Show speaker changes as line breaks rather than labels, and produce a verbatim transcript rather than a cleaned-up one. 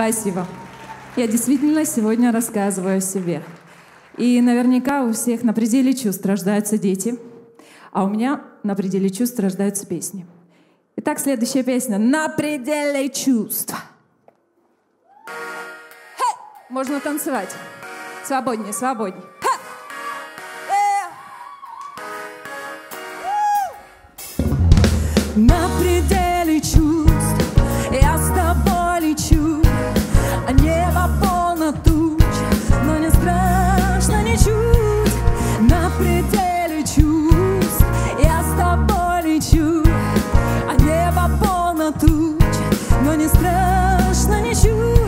Спасибо. Я действительно сегодня рассказываю о себе. И наверняка у всех на пределе чувств рождаются дети, а у меня на пределе чувств рождаются песни. Итак, следующая песня «На пределе чувств». Hey! Можно танцевать. Свободнее, свободнее. На пределе чувств я с тобой лечу, а небо полно туч, но не страшно ничуть. На пределе чувств я с тобой лечу, а небо полно туч, но не страшно ничуть.